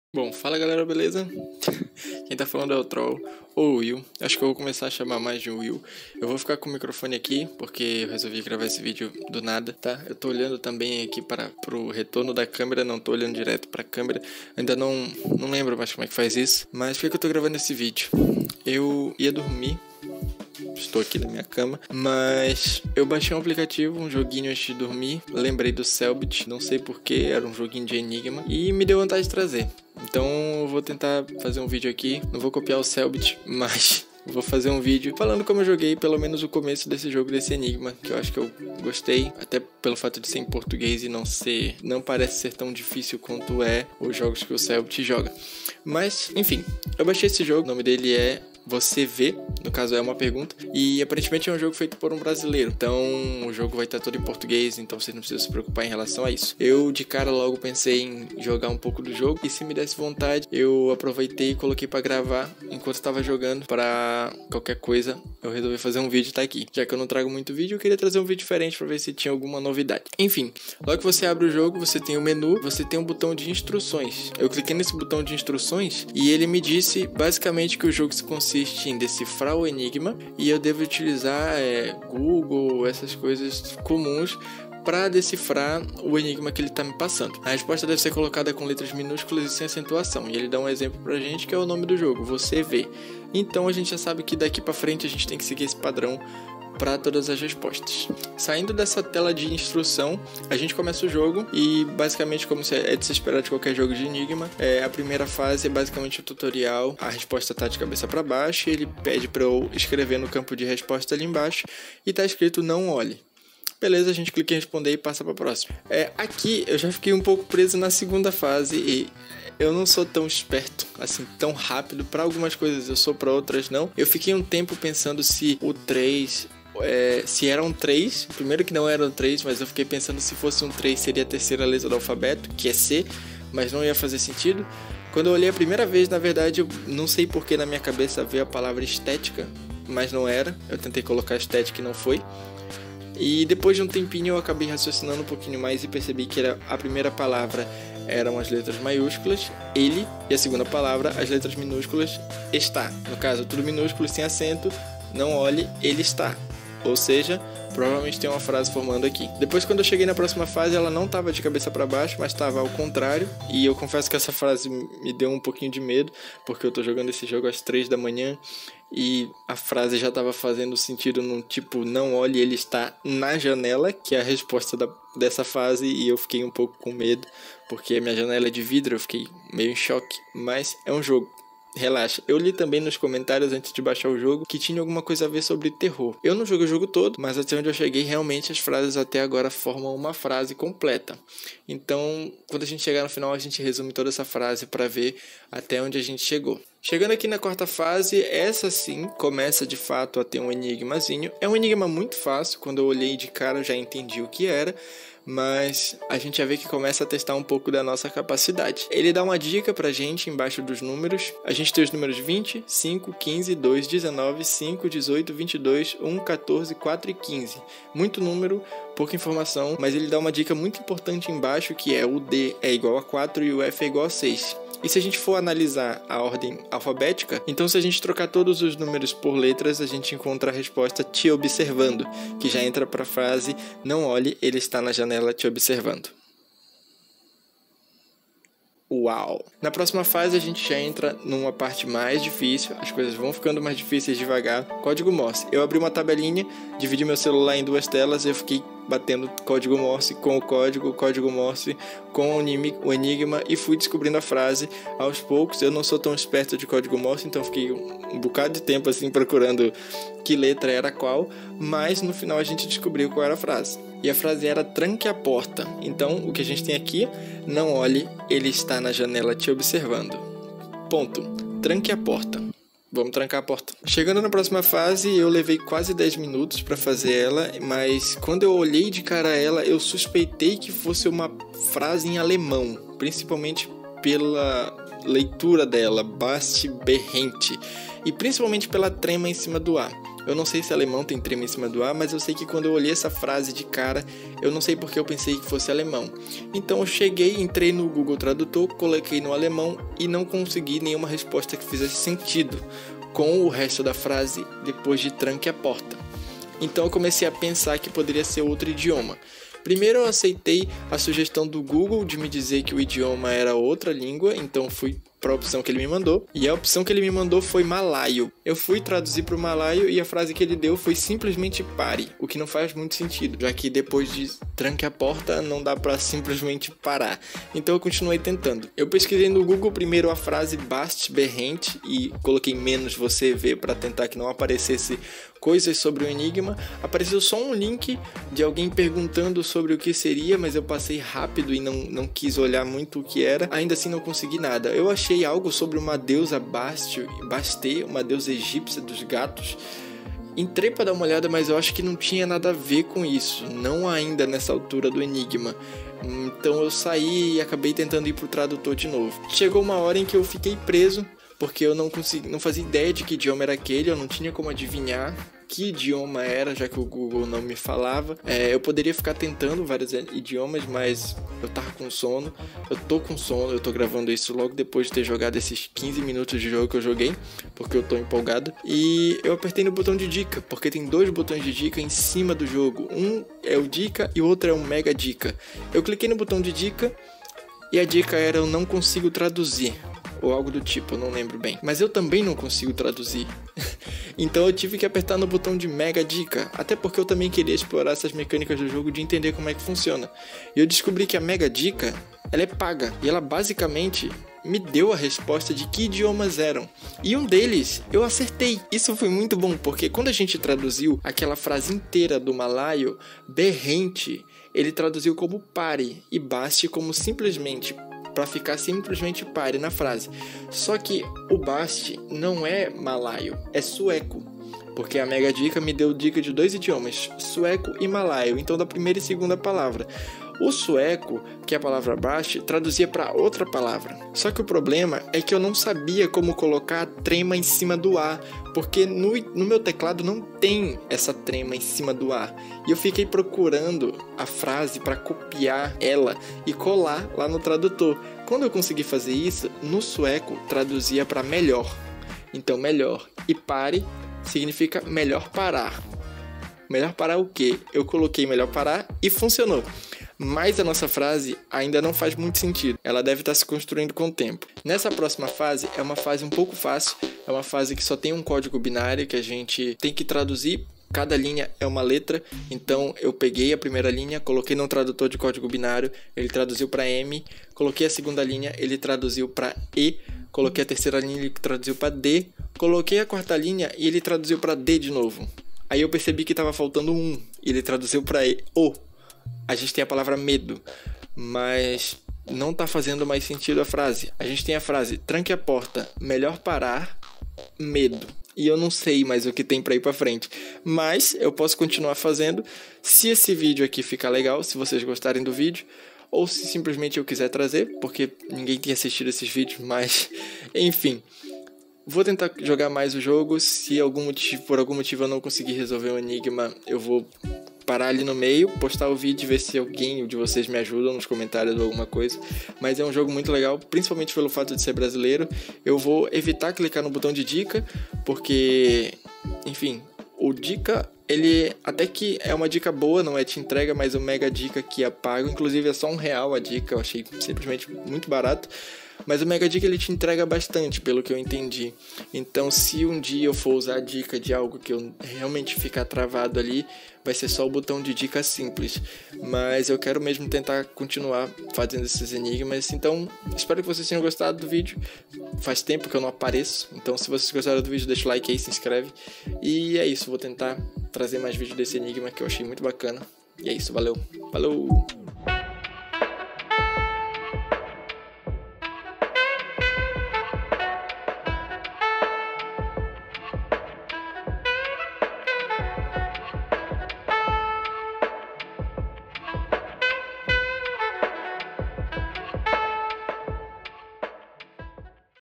Bom, fala galera, beleza? Quem tá falando é o Troll, ou o Will. Acho que eu vou começar a chamar mais de Will. Eu vou ficar com o microfone aqui, porque eu resolvi gravar esse vídeo do nada, tá? Eu tô olhando também aqui pro retorno da câmera, não tô olhando direto pra câmera. Ainda não lembro mais como é que faz isso. Mas por que eu tô gravando esse vídeo? Eu ia dormir. Estou aqui na minha cama, mas eu baixei um aplicativo, um joguinho antes de dormir. Lembrei do Cellbit, não sei porquê, era um joguinho de Enigma e me deu vontade de trazer. Então eu vou tentar fazer um vídeo aqui. Não vou copiar o Cellbit, mas vou fazer um vídeo falando como eu joguei pelo menos o começo desse jogo, desse Enigma, que eu acho que eu gostei, até pelo fato de ser em português e não parece ser tão difícil quanto os jogos que o Cellbit joga. Mas, enfim, eu baixei esse jogo, o nome dele é Você Vê, no caso é uma pergunta, e aparentemente é um jogo feito por um brasileiro, então o jogo vai estar todo em português, então você não precisa se preocupar em relação a isso. Eu de cara logo pensei em jogar um pouco do jogo, e se me desse vontade, eu aproveitei e coloquei pra gravar enquanto estava jogando, pra qualquer coisa eu resolvi fazer um vídeo e tá aqui. Já que eu não trago muito vídeo, eu queria trazer um vídeo diferente pra ver se tinha alguma novidade. Enfim, logo que você abre o jogo, você tem o menu, você tem um botão de instruções. Eu cliquei nesse botão de instruções e ele me disse basicamente que o jogo se consiste em decifrar o enigma e eu devo utilizar Google, essas coisas comuns para decifrar o enigma que ele está me passando. A resposta deve ser colocada com letras minúsculas e sem acentuação, e ele dá um exemplo pra gente que é o nome do jogo, Você Vê. Então a gente já sabe que daqui para frente a gente tem que seguir esse padrão para todas as respostas. Saindo dessa tela de instrução, a gente começa o jogo e basicamente, como é de se esperar de qualquer jogo de enigma, a primeira fase é basicamente o tutorial, a resposta tá de cabeça para baixo e ele pede para eu escrever no campo de resposta ali embaixo e tá escrito não olhe. Beleza, a gente clica em responder e passa para a próxima. Aqui eu já fiquei um pouco preso na segunda fase e eu não sou tão esperto, assim, tão rápido. Para algumas coisas eu sou, para outras não. Eu fiquei um tempo pensando se o 3... se eram 3, primeiro que não eram 3, mas eu fiquei pensando se fosse um 3 seria a terceira letra do alfabeto, que é C, mas não ia fazer sentido. Quando eu olhei a primeira vez, na verdade, eu não sei porque na minha cabeça veio a palavra estética, mas não era. Eu tentei colocar estética e não foi. E depois de um tempinho eu acabei raciocinando um pouquinho mais e percebi que a primeira palavra eram as letras maiúsculas, ele, e a segunda palavra, as letras minúsculas, está. No caso, tudo minúsculo sem acento, não olhe, ele está. Ou seja, provavelmente tem uma frase formando aqui. Depois, quando eu cheguei na próxima fase, ela não estava de cabeça para baixo, mas estava ao contrário. E eu confesso que essa frase me deu um pouquinho de medo, porque eu tô jogando esse jogo às 3 da manhã e a frase já estava fazendo sentido no tipo, não olhe, ele está na janela, que é a resposta dessa fase, e eu fiquei um pouco com medo, porque a minha janela é de vidro, eu fiquei meio em choque, mas é um jogo. Relaxa, eu li também nos comentários antes de baixar o jogo que tinha alguma coisa a ver sobre terror. Eu não joguei o jogo todo, mas até onde eu cheguei realmente as frases até agora formam uma frase completa. Então, quando a gente chegar no final, a gente resume toda essa frase para ver até onde a gente chegou. Chegando aqui na quarta fase, essa sim começa de fato a ter um enigmazinho. É um enigma muito fácil, quando eu olhei de cara eu já entendi o que era. Mas a gente já vê que começa a testar um pouco da nossa capacidade. Ele dá uma dica pra gente embaixo dos números. A gente tem os números 20, 5, 15, 2, 19, 5, 18, 22, 1, 14, 4 e 15. Muito número, pouca informação, mas ele dá uma dica muito importante embaixo, que é o D é igual a 4 e o F é igual a 6. E se a gente for analisar a ordem alfabética, então se a gente trocar todos os números por letras, a gente encontra a resposta te observando, que já entra para a frase não olhe, ele está na janela te observando. Uau! Na próxima fase a gente já entra numa parte mais difícil, as coisas vão ficando mais difíceis devagar. Código Morse. Eu abri uma tabelinha, dividi meu celular em duas telas e eu fiquei batendo código Morse com o código Morse com o enigma e fui descobrindo a frase aos poucos. Eu não sou tão esperto de código Morse, então fiquei um bocado de tempo assim procurando que letra era qual, mas no final a gente descobriu qual era a frase. E a frase era tranque a porta. Então o que a gente tem aqui, não olhe, ele está na janela te observando. Ponto. Tranque a porta. Vamos trancar a porta. Chegando na próxima fase, eu levei quase 10 minutos para fazer ela, mas quando eu olhei de cara a ela, eu suspeitei que fosse uma frase em alemão, principalmente pela leitura dela, basti berrente, e principalmente pela trema em cima do A. Eu não sei se alemão tem trema em cima do A, mas eu sei que quando eu olhei essa frase de cara, eu não sei porque eu pensei que fosse alemão. Então eu cheguei, entrei no Google Tradutor, coloquei no alemão e não consegui nenhuma resposta que fizesse sentido com o resto da frase depois de tranque a porta. Então eu comecei a pensar que poderia ser outro idioma. Primeiro eu aceitei a sugestão do Google de me dizer que o idioma era outra língua, então fui para a opção que ele me mandou. E a opção que ele me mandou foi malaio. Eu fui traduzir para o malaio e a frase que ele deu foi simplesmente pare, o que não faz muito sentido, já que depois de tranque a porta não dá para simplesmente parar. Então eu continuei tentando. Eu pesquisei no Google primeiro a frase bast berrente e coloquei menos você vê para tentar que não aparecesse coisas sobre o enigma. Apareceu só um link de alguém perguntando sobre o que seria, mas eu passei rápido e não quis olhar muito o que era. Ainda assim não consegui nada. Eu achei algo sobre uma deusa Bastet, uma deusa egípcia dos gatos. Entrei para dar uma olhada, mas eu acho que não tinha nada a ver com isso, não ainda nessa altura do enigma. Então eu saí e acabei tentando ir pro tradutor de novo. Chegou uma hora em que eu fiquei preso, porque eu não fazia ideia de que idioma era aquele, eu não tinha como adivinhar que idioma era, já que o Google não me falava. Eu poderia ficar tentando vários idiomas, mas eu tava com sono. Eu tô com sono, eu tô gravando isso logo depois de ter jogado esses 15 minutos de jogo que eu joguei, porque eu tô empolgado. E eu apertei no botão de dica, porque tem 2 botões de dica em cima do jogo. Um é o dica e o outro é o mega dica. Eu cliquei no botão de dica e a dica era eu não consigo traduzir, ou algo do tipo, eu não lembro bem. Mas eu também não consigo traduzir. Então eu tive que apertar no botão de mega dica, até porque eu também queria explorar essas mecânicas do jogo de entender como é que funciona. E eu descobri que a mega dica, ela é paga, e ela basicamente me deu a resposta de que idiomas eram. E um deles eu acertei. Isso foi muito bom, porque quando a gente traduziu aquela frase inteira do malaio, berrente, ele traduziu como pare e baste como simplesmente, para ficar simplesmente pare na frase. Só que o baste não é malaio, é sueco. Porque a mega dica me deu dica de 2 idiomas, sueco e malaio, então da primeira e segunda palavra. O sueco, que é a palavra baste, traduzia para outra palavra. Só que o problema é que eu não sabia como colocar a trema em cima do A, porque no meu teclado não tem essa trema em cima do A. E eu fiquei procurando a frase para copiar ela e colar lá no tradutor. Quando eu consegui fazer isso, no sueco traduzia para melhor. Então melhor e pare significa melhor parar. Melhor parar o quê? Eu coloquei melhor parar e funcionou. Mas a nossa frase ainda não faz muito sentido. Ela deve estar se construindo com o tempo. Nessa próxima fase, é uma fase um pouco fácil. É uma fase que só tem um código binário que a gente tem que traduzir. Cada linha é uma letra. Então eu peguei a primeira linha, coloquei no tradutor de código binário. Ele traduziu para M. Coloquei a segunda linha, ele traduziu para E. Coloquei a terceira linha, ele traduziu para D. Coloquei a quarta linha e ele traduziu para D de novo. Aí eu percebi que estava faltando um. E ele traduziu para O. A gente tem a palavra medo, mas não está fazendo mais sentido a frase. A gente tem a frase, tranque a porta, melhor parar, medo. E eu não sei mais o que tem para ir para frente. Mas eu posso continuar fazendo se esse vídeo aqui ficar legal, se vocês gostarem do vídeo. Ou se simplesmente eu quiser trazer, porque ninguém tem assistido esses vídeos, mas enfim. Vou tentar jogar mais o jogo. Se por algum motivo eu não conseguir resolver o enigma, eu vou parar ali no meio, postar o vídeo e ver se alguém de vocês me ajuda nos comentários ou alguma coisa. Mas é um jogo muito legal, principalmente pelo fato de ser brasileiro. Eu vou evitar clicar no botão de dica, porque, enfim, o dica, ele até que é uma dica boa, não é te entrega, mas o mega dica que é pago, inclusive é só R$1 a dica, eu achei simplesmente muito barato. Mas o mega dica ele te entrega bastante, pelo que eu entendi. Então se um dia eu for usar a dica de algo que eu realmente ficar travado ali, vai ser só o botão de dica simples. Mas eu quero mesmo tentar continuar fazendo esses enigmas. Então espero que vocês tenham gostado do vídeo. Faz tempo que eu não apareço, então se vocês gostaram do vídeo, deixa o like aí, se inscreve. E é isso, vou tentar trazer mais vídeos desse enigma que eu achei muito bacana. E é isso, valeu, falou!